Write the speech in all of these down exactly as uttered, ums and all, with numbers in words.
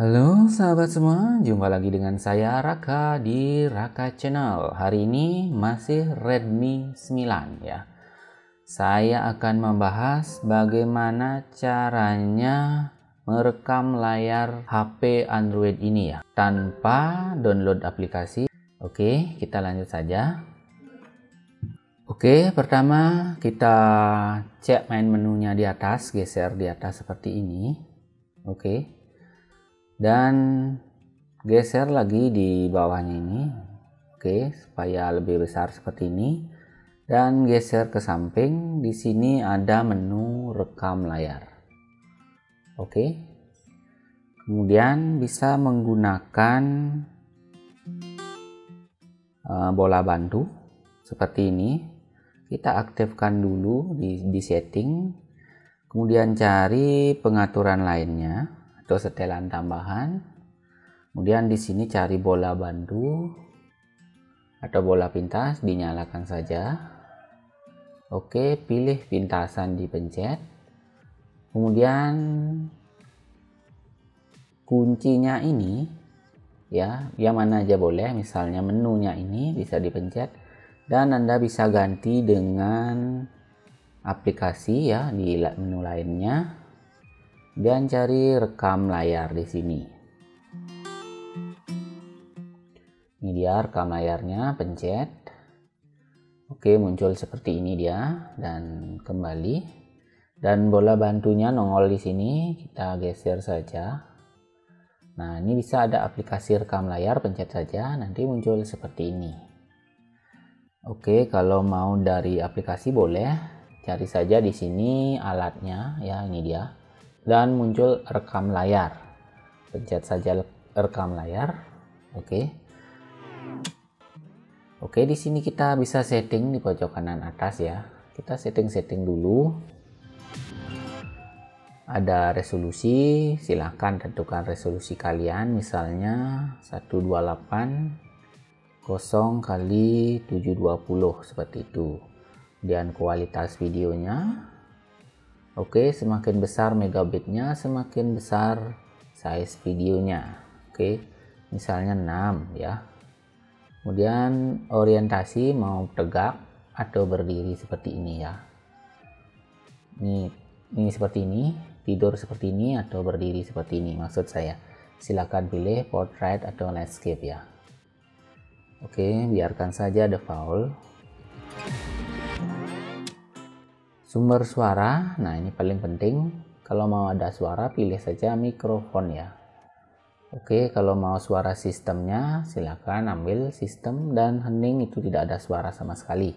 Halo sahabat semua, jumpa lagi dengan saya Raka di Raka Channel. Hari ini masih Redmi sembilan ya. Saya akan membahas bagaimana caranya merekam layar H P Android ini ya, tanpa download aplikasi. Oke, kita lanjut saja. Oke, pertama kita cek main menunya di atas, geser di atas seperti ini. Oke. Dan geser lagi di bawahnya ini, oke, supaya lebih besar seperti ini. Dan geser ke samping, di sini ada menu rekam layar. Oke. Kemudian bisa menggunakan uh, bola bantu seperti ini. Kita aktifkan dulu di, di setting. Kemudian cari pengaturan lainnya atau setelan tambahan. Kemudian di sini cari bola bantu atau bola pintas, dinyalakan saja. Oke, pilih pintasan, dipencet. Kemudian kuncinya ini ya, yang mana aja boleh, misalnya menunya ini bisa dipencet dan Anda bisa ganti dengan aplikasi ya di menu lainnya. Dan cari rekam layar di sini. Ini dia rekam layarnya, pencet. Oke, muncul seperti ini dia dan kembali. Dan bola bantunya nongol di sini, kita geser saja. Nah, ini bisa ada aplikasi rekam layar, pencet saja, nanti muncul seperti ini. Oke, kalau mau dari aplikasi boleh, cari saja di sini alatnya ya, ini dia. Dan muncul rekam layar, pencet saja rekam layar. Oke oke di sini kita bisa setting di pojok kanan atas ya. Kita setting-setting dulu. Ada resolusi, silahkan tentukan resolusi kalian, misalnya seratus dua puluh delapan kali tujuh ratus dua puluh seperti itu. Dan kualitas videonya, oke, semakin besar megabitnya, semakin besar size videonya. Oke, misalnya enam ya. Kemudian orientasi mau tegak atau berdiri seperti ini ya. Ini, ini seperti ini, tidur seperti ini atau berdiri seperti ini maksud saya. Silakan pilih portrait atau landscape ya. Oke, biarkan saja default. Sumber suara, nah ini paling penting. Kalau mau ada suara, pilih saja mikrofon ya. Oke, kalau mau suara sistemnya, silakan ambil sistem dan hening, itu tidak ada suara sama sekali.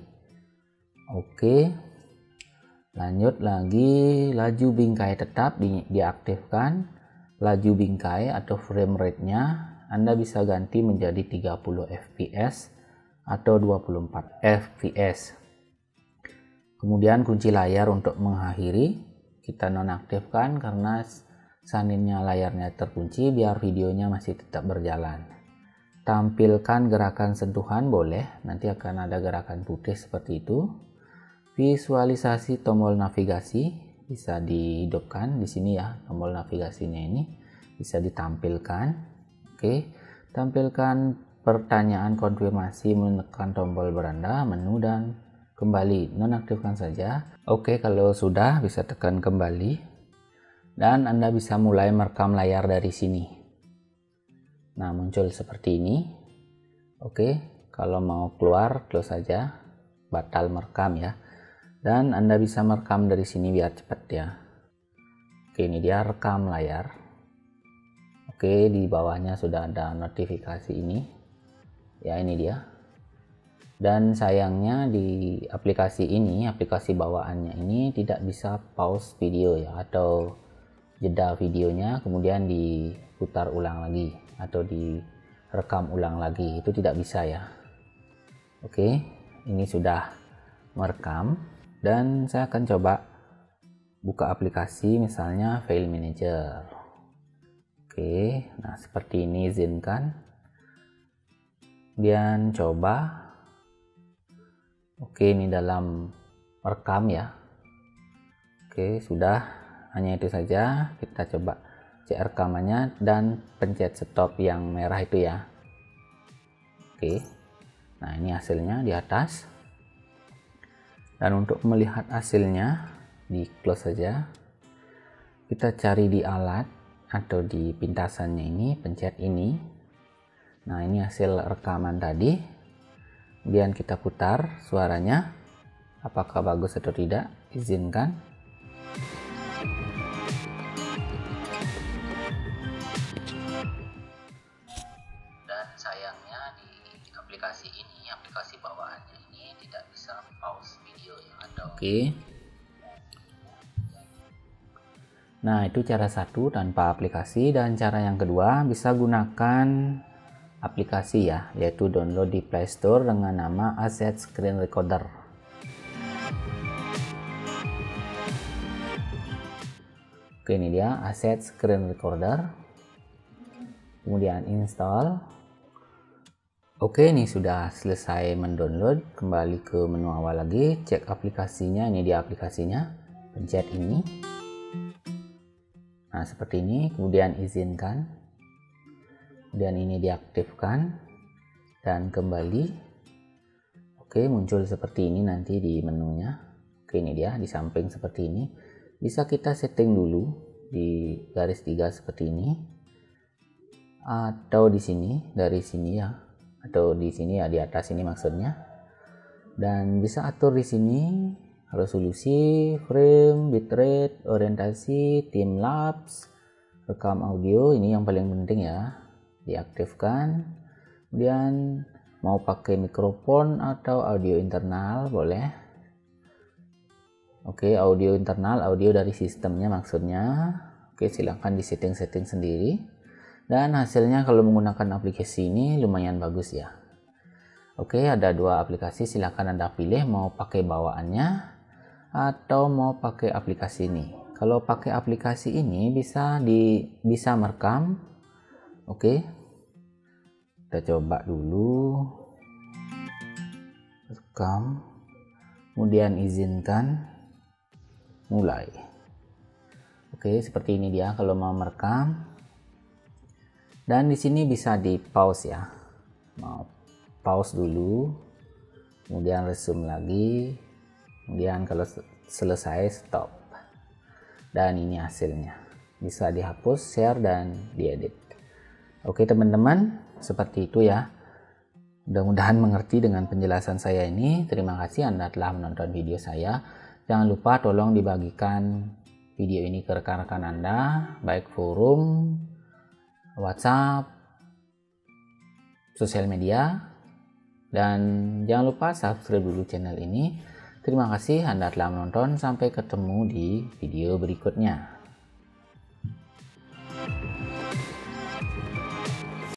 Oke, lanjut lagi, laju bingkai tetap di, diaktifkan. Laju bingkai atau frame rate-nya, Anda bisa ganti menjadi tiga puluh F P S atau dua puluh empat F P S. Kemudian kunci layar untuk mengakhiri kita nonaktifkan karena saninnya layarnya terkunci biar videonya masih tetap berjalan. Tampilkan gerakan sentuhan boleh, nanti akan ada gerakan putih seperti itu. Visualisasi tombol navigasi bisa dihidupkan di sini ya, tombol navigasinya ini bisa ditampilkan. Oke, tampilkan pertanyaan konfirmasi, menekan tombol beranda, menu dan kembali, nonaktifkan saja. Oke, kalau sudah bisa tekan kembali dan Anda bisa mulai merekam layar dari sini. Nah, muncul seperti ini. Oke, kalau mau keluar close saja, batal merekam ya. Dan Anda bisa merekam dari sini biar cepat ya. Oke, ini dia rekam layar. Oke, di bawahnya sudah ada notifikasi ini ya, ini dia. Dan sayangnya di aplikasi ini, aplikasi bawaannya ini tidak bisa pause video ya, atau jeda videonya kemudian diputar ulang lagi atau direkam ulang lagi, itu tidak bisa ya. Oke, ini sudah merekam dan saya akan coba buka aplikasi, misalnya File Manager. Oke, nah seperti ini, izinkan. Kemudian coba. Oke, ini dalam merekam ya. Oke, sudah, hanya itu saja. Kita coba cek rekamannya dan pencet stop yang merah itu ya. Oke, nah ini hasilnya di atas. Dan untuk melihat hasilnya, di close saja, kita cari di alat atau di pintasannya ini, pencet ini. Nah ini hasil rekaman tadi, kemudian kita putar suaranya, apakah bagus atau tidak, izinkan. Dan sayangnya di aplikasi ini, aplikasi bawaannya ini tidak bisa pause video ya, atau oke. Okay. Nah itu cara satu tanpa aplikasi, dan cara yang kedua bisa gunakan aplikasi ya, yaitu download di Play Store dengan nama Asset Screen Recorder. Oke, ini dia Asset Screen Recorder. Kemudian install. Oke, ini sudah selesai mendownload. Kembali ke menu awal lagi, cek aplikasinya. Ini dia aplikasinya, pencet ini. Nah seperti ini, kemudian izinkan, kemudian ini diaktifkan dan kembali. Oke, muncul seperti ini nanti di menunya. Oke, ini dia di samping seperti ini. Bisa kita setting dulu di garis tiga seperti ini, atau di sini, dari sini ya, atau di sini ya, di atas ini maksudnya. Dan bisa atur di sini resolusi, frame, bitrate, orientasi, time lapse, rekam audio, ini yang paling penting ya, diaktifkan. Kemudian mau pakai mikrofon atau audio internal boleh. Oke, audio internal, audio dari sistemnya maksudnya. Oke, silahkan di setting-setting sendiri. Dan hasilnya kalau menggunakan aplikasi ini lumayan bagus ya. Oke, ada dua aplikasi, silahkan Anda pilih mau pakai bawaannya atau mau pakai aplikasi ini. Kalau pakai aplikasi ini bisa di bisa merekam. Oke, kita coba dulu rekam, kemudian izinkan, mulai. Oke, seperti ini dia kalau mau merekam. Dan di sini bisa di pause ya, mau pause dulu, kemudian resume lagi, kemudian kalau selesai stop. Dan ini hasilnya, bisa dihapus, share, dan diedit. Oke teman-teman, seperti itu ya. Mudah-mudahan mengerti dengan penjelasan saya ini. Terima kasih Anda telah menonton video saya. Jangan lupa tolong dibagikan video ini ke rekan-rekan Anda, baik forum, WhatsApp, sosial media. Dan jangan lupa subscribe dulu channel ini. Terima kasih Anda telah menonton. Sampai ketemu di video berikutnya.